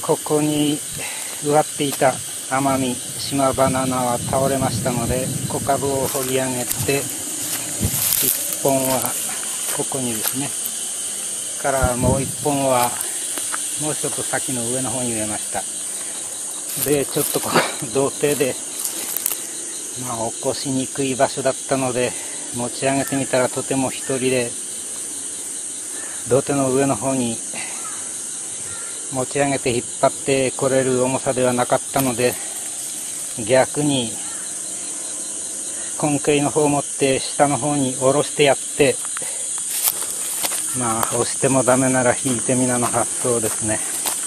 ここに植わっていた甘み島バナナは倒れましたので、小株を掘り上げて1本はここにですね、からもう1本はもうちょっと先の上の方に植えました。でちょっとここ土手で起こしにくい場所だったので、持ち上げてみたらとても一人で土手の上の方に持ち上げて引っ張ってこれる重さではなかったので、逆に根茎の方を持って下の方に下ろしてやって、押してもダメなら引いてみなの発想ですね。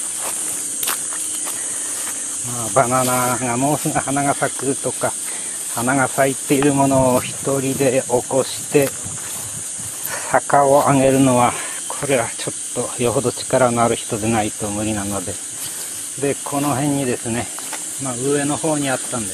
バナナがもうすぐ花が咲くとか、花が咲いているものを一人で起こして坂を上げるのは、これはちょっとよほど力のある人でないと無理なので、この辺にですね、上の方にあったんです。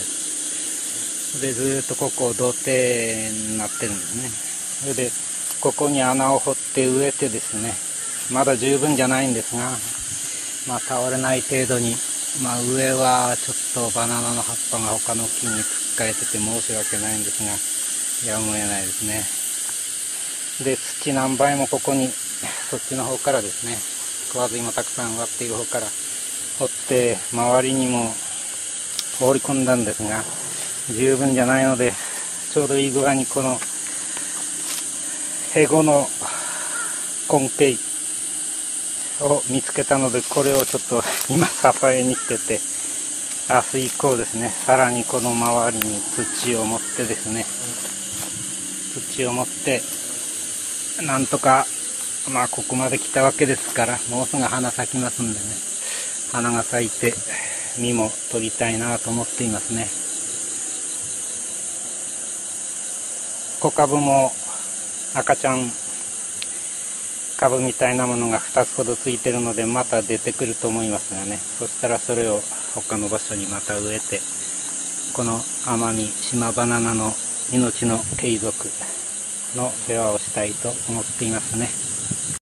でずっとここ土手になってるんですね。それでここに穴を掘って植えてですね、まだ十分じゃないんですが、倒れない程度に、上はちょっとバナナの葉っぱが他の木につっかえてて申し訳ないんですが、やむを得ないですね。で土何倍もここにそっちの方からですね、食わず芋たくさん植わっている方から掘って周りにも放り込んだんですが、十分じゃないので、ちょうどいい具合にこのヘゴの根茎を見つけたので、これをちょっと今支えにしてて、明日以降ですね、さらにこの周りに土を持ってですね、なんとかここまで来たわけですから、もうすぐ花咲きますんでね、花が咲いて実も取りたいなと思っていますね。小株も赤ちゃん株みたいなものが2つほどついてるので、また出てくると思いますがね、そしたらそれを他の場所にまた植えて、この甘み島バナナの命の継続の世話をしたいと思っていますね。